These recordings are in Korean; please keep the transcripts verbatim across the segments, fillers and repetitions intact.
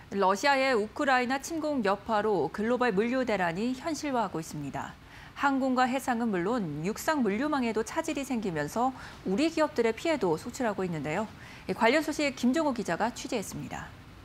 러시아의 우크라이나 침공 여파로 글로벌 물류 대란이 현실화하고 있습니다. 항공과 해상은 물론 육상 물류망에도 차질이 생기면서 우리 기업들의 피해도 속출하고 있는데요. 관련 소식 김종호 기자가 취재했습니다.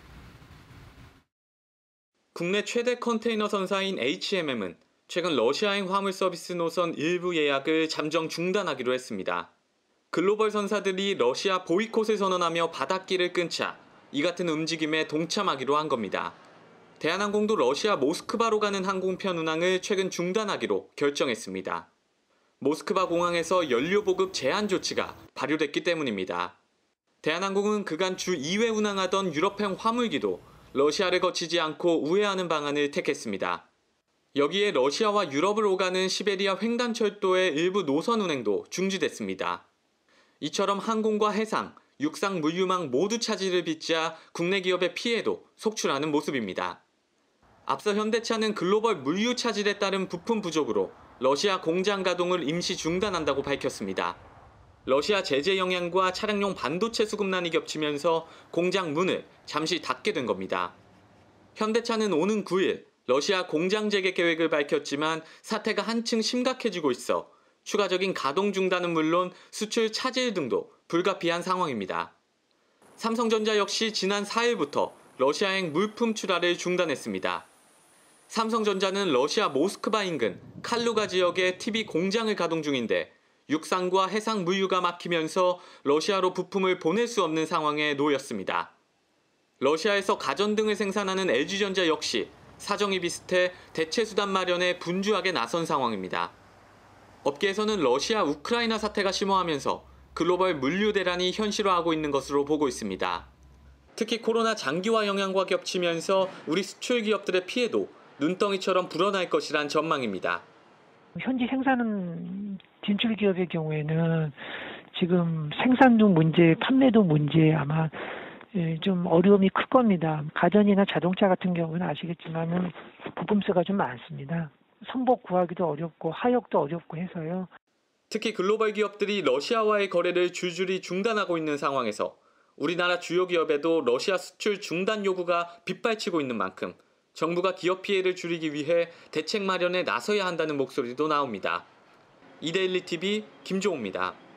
국내 최대 컨테이너 선사인 에이치엠엠은 최근 러시아행 화물 서비스 노선 일부 예약을 잠정 중단하기로 했습니다. 글로벌 선사들이 러시아 보이콧을 선언하며 바닷길을 끊자 이 같은 움직임에 동참하기로 한 겁니다. 대한항공도 러시아 모스크바로 가는 항공편 운항을 최근 중단하기로 결정했습니다. 모스크바 공항에서 연료 보급 제한 조치가 발효됐기 때문입니다. 대한항공은 그간 주 이 회 운항하던 유럽행 화물기도 러시아를 거치지 않고 우회하는 방안을 택했습니다. 여기에 러시아와 유럽을 오가는 시베리아 횡단철도의 일부 노선 운행도 중지됐습니다. 이처럼 항공과 해상, 육상 물류망 모두 차질을 빚자 국내 기업의 피해도 속출하는 모습입니다. 앞서 현대차는 글로벌 물류 차질에 따른 부품 부족으로 러시아 공장 가동을 임시 중단한다고 밝혔습니다. 러시아 제재 영향과 차량용 반도체 수급난이 겹치면서 공장 문을 잠시 닫게 된 겁니다. 현대차는 오는 구 일 러시아 공장 재개 계획을 밝혔지만 사태가 한층 심각해지고 있어 추가적인 가동 중단은 물론 수출 차질 등도 불가피한 상황입니다. 삼성전자 역시 지난 사 일부터 러시아행 물품 출하를 중단했습니다. 삼성전자는 러시아 모스크바 인근 칼루가 지역에 티비 공장을 가동 중인데 육상과 해상 물류가 막히면서 러시아로 부품을 보낼 수 없는 상황에 놓였습니다. 러시아에서 가전 등을 생산하는 엘지전자 역시 사정이 비슷해 대체 수단 마련에 분주하게 나선 상황입니다. 업계에서는 러시아 우크라이나 사태가 심화하면서 글로벌 물류 대란이 현실화하고 있는 것으로 보고 있습니다. 특히 코로나 장기화 영향과 겹치면서 우리 수출 기업들의 피해도 눈덩이처럼 불어날 것이란 전망입니다. 현지 생산 진출 기업의 경우에는 지금 생산도 문제, 판매도 문제 아마 좀 어려움이 클 겁니다. 가전이나 자동차 같은 경우는 아시겠지만은 부품수가 좀 많습니다. 선복 구하기도 어렵고 하역도 어렵고 해서요. 특히 글로벌 기업들이 러시아와의 거래를 줄줄이 중단하고 있는 상황에서 우리나라 주요 기업에도 러시아 수출 중단 요구가 빗발치고 있는 만큼 정부가 기업 피해를 줄이기 위해 대책 마련에 나서야 한다는 목소리도 나옵니다. 이데일리 티비 김종호입니다.